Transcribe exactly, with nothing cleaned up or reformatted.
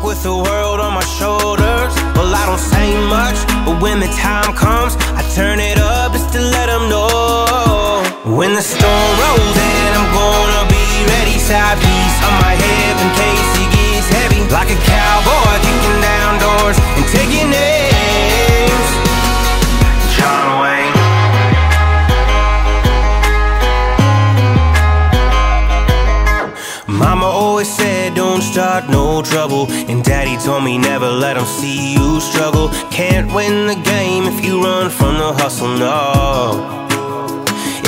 with the world on my shoulders. Well, I don't say much, but when the time comes, I turn it up just to let them know. When the storm rolls in, I'm gonna be ready. Side piece on my hip in case it gets heavy. Like a cowboy kicking down doors and taking names. John Wayne. Mama always said don't start no trouble, and Daddy told me never let them see you struggle. Can't win the game if you run from the hustle, no.